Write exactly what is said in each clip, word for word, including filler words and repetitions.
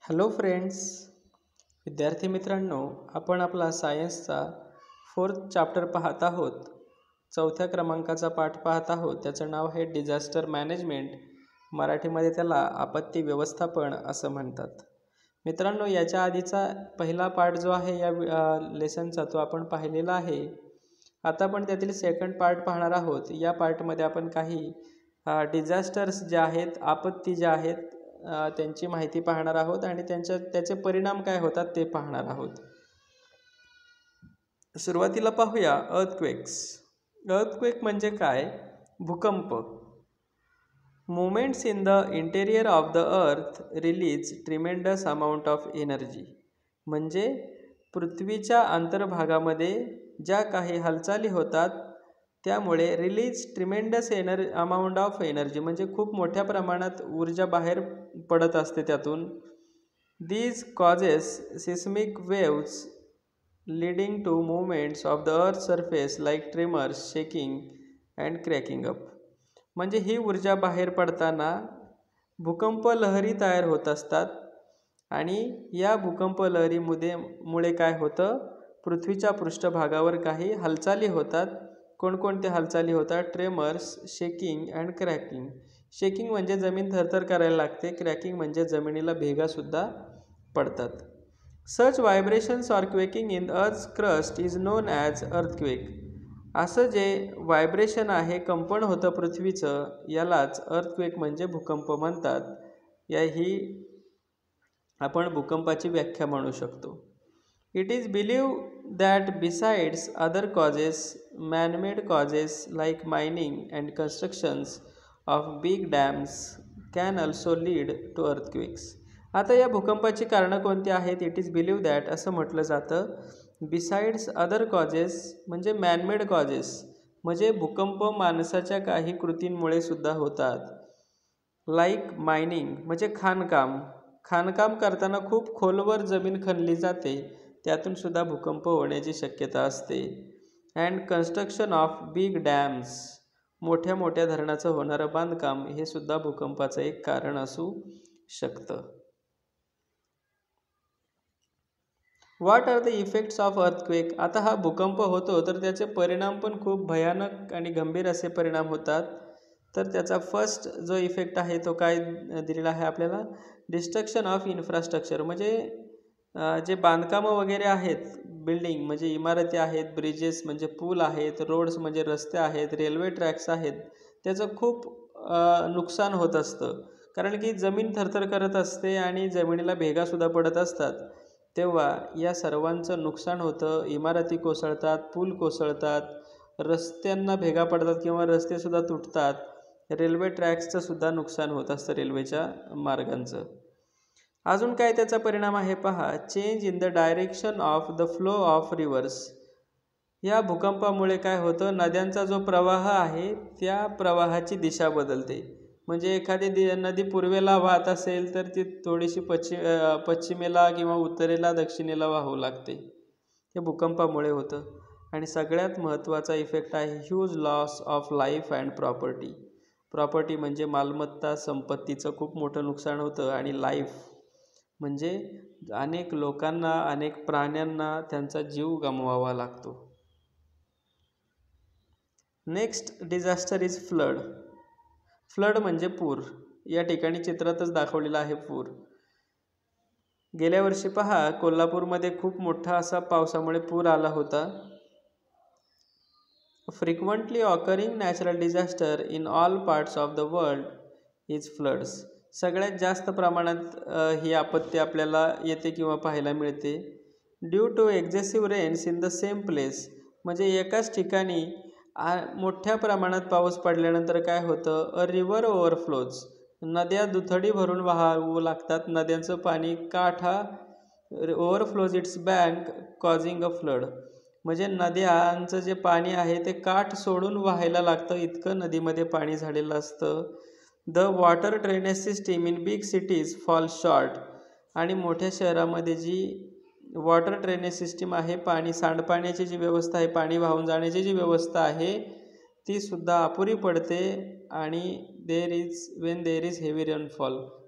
Hello friends, विद्यार्थी मित्रांनो, आपण आपला सायन्सचा फोर्थ चॅप्टर पाहत आहोत. चौथ्या क्रमांकाचा पाठ पाहत आहोत. त्याचं नाव आहे डिझास्टर मॅनेजमेंट. मराठीमध्ये त्याला आपत्ती व्यवस्थापन असं म्हणतात. मित्रांनो, याच्या आधीचा पहिला पार्ट जो आहे या लेसनचा तो आपण पाहिलेला आहे. आता आपण त्यातील सेकंड पार्ट पाहणार आहोत. या पार्टमध्ये आपण काही डिझास्टर्स जे आहेत, आपत्ती ज्या आहेत त्यांची माहिती पाहणार आहोत आणि त्यांच्या त्याचे परिणाम काय होतात ते पाहणार आहोत. सुरुवातीला पाहूया अर्थक्वेक्स. अर्थक्वेक म्हणजे काय? भूकंप. Movements in the interior of the earth release tremendous amount of energy. म्हणजे पृथ्वीच्या अंतर्भागामध्ये ज्या काही हालचाली होतात त्यामुळे रिलीज ट्रिमेंडस एनर अमाऊंट ऑफ एनर्जी म्हणजे खूप मोठ्या प्रमाणात ऊर्जा बाहेर पडत असते त्यातून. These causes seismic waves leading to movements of the earth surface like tremors, shaking and cracking up. म्हणजे ही ऊर्जा बाहेर पडताना भूकंप लहरी तयार होत असतात आणि या भूकंप लहरीमुळे मुळे काय होतं, पृथ्वीच्या पृष्ठभागावर काही हालचाली होतात. कोणकोणत्या हालचाली होतात? Tremors, shaking and cracking. Shaking म्हणजे जमीन थरथर करायला लागते. क्रॅकिंग म्हणजे जमिनीला भेगासुद्धा पडतात. Such vibrations or quaking in earth crust is known as earthquake. असं जे व्हायब्रेशन आहे, कंपन होतं पृथ्वीचं, यालाच अर्थक्वेक म्हणजे भूकंप म्हणतात. या ही आपण भूकंपाची व्याख्या म्हणू शकतो. It is believed that besides other causes, man-made causes like mining and constructions of big dams can also lead to earthquakes. आता या भूकंपाची कारणं कोणती आहेत? इट इज बिलीव्ह दॅट असं म्हटलं जातं. बिसाइड्स अदर कॉजेस म्हणजे मॅनमेड कॉजेस म्हणजे भूकंप माणसाच्या काही कृतींमुळे सुद्धा होतात. लाईक मायनिंग म्हणजे खाणकाम. खाणकाम करताना खूप खोलवर जमीन खणली जाते, त्यातून सुद्धा भूकंप होण्याची शक्यता असते. And construction of big dams मोठ्या मोठ्या धरणाचं होणारं बांधकाम हे सुद्धा भूकंपाचं एक कारण असू शकतं. What are the effects of earthquake. आता हा भूकंप होतो तर त्याचे परिणाम पण खूप भयानक आणि गंभीर असे परिणाम होतात. तर त्याचा फर्स्ट जो इफेक्ट आहे तो काय दिलेला आहे आपल्याला? डिस्ट्रक्शन ऑफ इन्फ्रास्ट्रक्चर म्हणजे जे बांधकामं वगैरे आहेत, बिल्डिंग म्हणजे इमारती आहेत, ब्रिजेस म्हणजे पूल आहेत, रोड्स म्हणजे रस्ते आहेत, रेल्वे ट्रॅक्स आहेत, त्याचं खूप नुकसान होत असतं. कारण की जमीन थरथर करत असते आणि जमिनीला भेगासुद्धा पडत असतात. तेव्हा या सर्वांचं नुकसान होतं. इमारती कोसळतात, पूल कोसळतात, रस्त्यांना भेगा पडतात किंवा रस्तेसुद्धा तुटतात. रेल्वे ट्रॅक्सचं सुद्धा नुकसान होत असतं, रेल्वेच्या मार्गांचं. अजून काय त्याचा परिणाम आहे पहा. Change in the direction of the flow of rivers. या भूकंपामुळे काय होतं, नद्यांचा जो प्रवाह आहे त्या प्रवाहाची दिशा बदलते. म्हणजे एखादी दि नदी पूर्वेला वाहत असेल तर ती थोडीशी पश्चिम पश्चिमेला किंवा उत्तरेला दक्षिणेला वाहू लागते. हे भूकंपामुळे होतं. आणि सगळ्यात महत्त्वाचा इफेक्ट आहे huge loss of life and property. Property म्हणजे मालमत्ता, संपत्तीचं खूप मोठं नुकसान होतं. आणि लाईफ म्हणजे अनेक लोकांना, अनेक प्राण्यांना त्यांचा जीव गमवावा लागतो. Next disaster is flood. Flood म्हणजे पूर. या ठिकाणी चित्रातच दाखवलेला आहे पूर. गेल्या वर्षी पहा, कोल्हापूरमध्ये खूप मोठा असा पावसामुळे पूर आला होता. Frequently occurring natural disaster in all parts of the world is floods. सगळ्यात जास्त प्रमाणात ही आपत्ती आपल्याला येते किंवा पाहायला मिळते. Due to excessive rains in the same place. म्हणजे एकाच ठिकाणी मोठ्या प्रमाणात पाऊस पडल्यानंतर काय होतं, अ रिव्हर ओव्हरफ्लोज. नद्या दुथडी भरून वाहू लागतात. नद्यांचं पाणी काठा overflows its bank causing a flood. म्हणजे नद्यांचं जे पाणी आहे ते काठ सोडून व्हायला लागतं, इतकं नदीमध्ये पाणी झालेलं असतं. The water drainage system in big cities fall short. आणि मोठ्या शहरामध्ये जी वॉटर ड्रेनेज सिस्टीम आहे, पाणी सांडपाण्याची जी व्यवस्था आहे, पाणी वाहून जाण्याची जी व्यवस्था आहे ती सुद्धा अपुरी पडते. आणि there is when there is heavy rainfall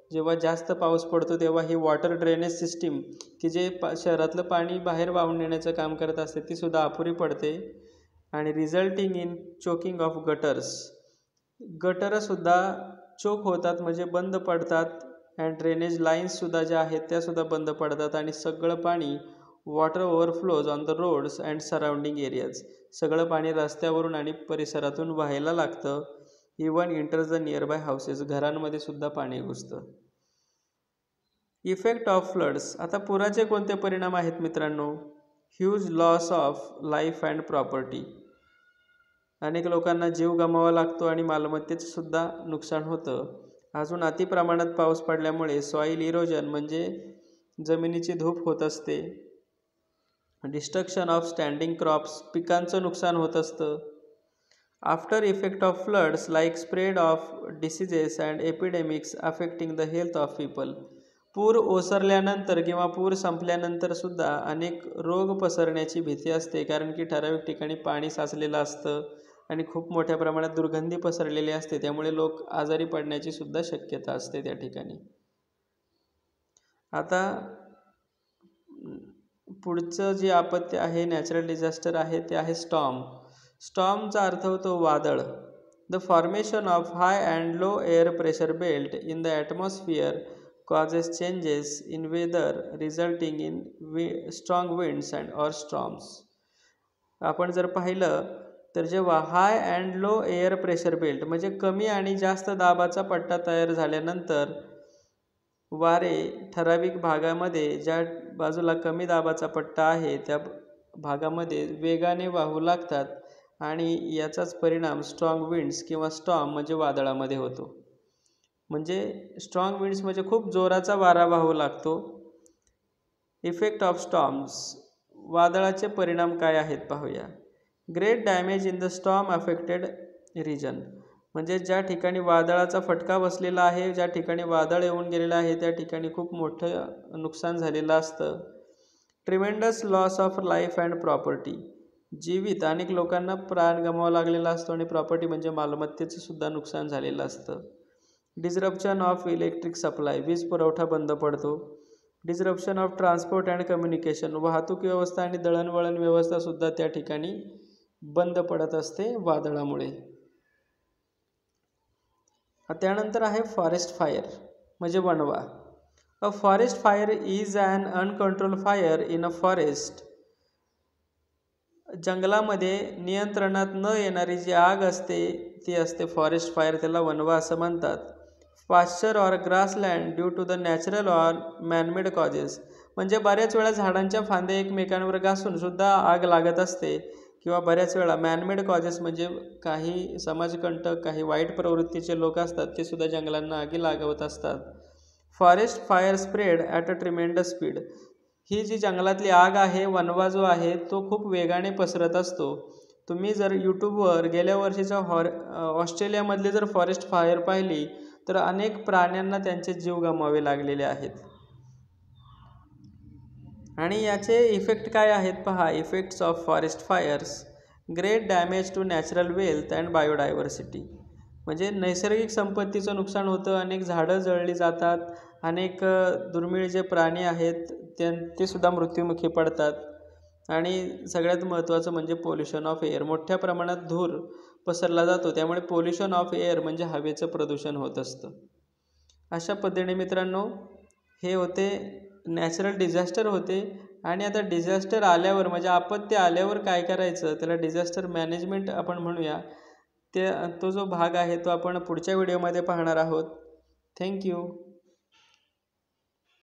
जेव्हा जास्त पाऊस पडतो तेव्हा ही वॉटर ड्रेनेज सिस्टीम की जे पा शहरातलं पाणी बाहेर वाहून नेण्याचं काम करत असते तीसुद्धा अपुरी पडते. आणि resulting in choking of gutters, गटरंसुद्धा चोक होतात म्हणजे बंद पडतात. अँड ड्रेनेज लाईन्ससुद्धा ज्या आहेत त्यासुद्धा बंद पडतात आणि सगळं पाणी water overflows on the roads and surrounding areas, सगळं पाणी रस्त्यावरून आणि परिसरातून व्हायला लागतं. Even enters the nearby houses, घरांमध्ये सुद्धा पाणी घुसतं. इफेक्ट ऑफ फ्लड्स, आता पुराचे कोणते परिणाम आहेत मित्रांनो? Huge loss of life and property, अनेक लोकांना जीव गमावा लागतो आणि मालमत्तेचं सुद्धा नुकसान होतं. अजून अति प्रमाणात पाऊस पडल्यामुळे सॉईल इरोजन म्हणजे जमिनीची धूप होत असते. डिस्ट्रक्शन ऑफ स्टँडिंग क्रॉप्स, पिकांचं नुकसान होत असतं. After effect of floods like spread of diseases and epidemics affecting the health of people, पूर ओसरल्यानंतर किंवा पूर संपल्यानंतर सुद्धा अनेक रोग पसरण्याची भीती असते, कारण की ठराविक ठिकाणी पाणी साचलेलं असतं आणि खूप मोठ्या प्रमाणात दुर्गंधी पसरलेली असते, त्यामुळे लोक आजारी पडण्याची सुद्धा शक्यता असते त्या ठिकाणी. आता पुढचं जे आपत्ती आहे, नॅचरल डिझास्टर आहे, ते आहे स्टॉर्म. स्टॉर्मचा अर्थ होतो वादळ. The formation of high and low air pressure belt in the atmosphere causes changes in weather resulting in strong winds and or storms. आपण जर पाहिलं तर जेव्हा high and low air pressure belt म्हणजे कमी आणि जास्त दाबाचा पट्टा तयार झाल्यानंतर वारे ठराविक भागामध्ये, ज्या बाजूला कमी दाबाचा पट्टा आहे त्या भागामध्ये वेगाने वाहू लागतात आणि याचाच परिणाम स्ट्रॉंग विंड्स किंवा स्टॉर्म म्हणजे वादळामध्ये होतो. म्हणजे स्ट्रॉंग विंड्स म्हणजे खूप जोराचा वारा वाहू लागतो. इफेक्ट ऑफ स्टॉर्म्स, वादळाचे परिणाम काय आहेत पाहूया. Great damage in the storm affected region, म्हणजे ज्या ठिकाणी वादळाचा फटका बसलेला आहे, ज्या ठिकाणी वादळ येऊन गेलेलं आहे त्या ठिकाणी खूप मोठं नुकसान झालेलं असतं. Tremendous loss of life and property, जीवित अनेक लोकांना प्राण गमावा लागलेला असतो आणि प्रॉपर्टी म्हणजे मालमत्तेचं सुद्धा नुकसान झालेलं असतं. डिस्रप्शन ऑफ इलेक्ट्रिक सप्लाय, वीज पुरवठा बंद पडतो. Disruption of transport and communication, वाहतूक व्यवस्था आणि दळणवळण व्यवस्था सुद्धा त्या ठिकाणी बंद पडत असते वादळामुळे. त्यानंतर आहे फॉरेस्ट फायर म्हणजे वणवा. A forest fire is an uncontrol fire in a forest, जंगलामध्ये नियंत्रणात न येणारी जी आग असते ती असते फॉरेस्ट फायर, त्याला वणवा असं म्हणतात. Pasture or grassland due to the natural or manmade causes, म्हणजे बऱ्याच वेळा झाडांच्या फांद्या एकमेकांवर घासून सुद्धा आग लागत असते, किंवा बऱ्याच वेळा मॅनमेड कॉजेस म्हणजे काही समाजकंटक, काही वाईट प्रवृत्तीचे लोक असतात ते सुद्धा जंगलांना आगी लागवत असतात. Forest fire spread at a tremendous speed, ही जी जंगलातली आग आहे, वणवा जो आहे तो खूप वेगाने पसरत असतो. तुम्ही जर यूट्यूबवर गेल्या वर्षीचा हॉर ऑस्ट्रेलियामधली जर फॉरेस्ट फायर पाहिली तर अनेक प्राण्यांना त्यांचे जीव गमवावे लागलेले आहेत. आणि याचे इफेक्ट काय आहेत पहा. Effects of forest fires, great damage to natural wealth and biodiversity, म्हणजे नैसर्गिक संपत्तीचं नुकसान होतं, अनेक झाडं जळली जातात, अनेक दुर्मिळ जे प्राणी आहेत ते ते सुद्धा मृत्युमुखी पडतात. आणि सगळ्यात महत्त्वाचं म्हणजे पोल्युशन ऑफ एअर, मोठ्या प्रमाणात धूर पसरला जातो, त्यामुळे पोल्युशन ऑफ एअर म्हणजे हवेचं प्रदूषण होत असतं. अशा पद्धतीने मित्रांनो हे होते नॅचरल डिझास्टर होते. आणि आता डिझास्टर आल्यावर म्हणजे आपत्ती आल्यावर काय करायचं, त्याला डिझास्टर मॅनेजमेंट आपण म्हणूया. ते तो जो भाग आहे तो आपण पुढच्या व्हिडिओमध्ये पाहणार आहोत. थँक्यू.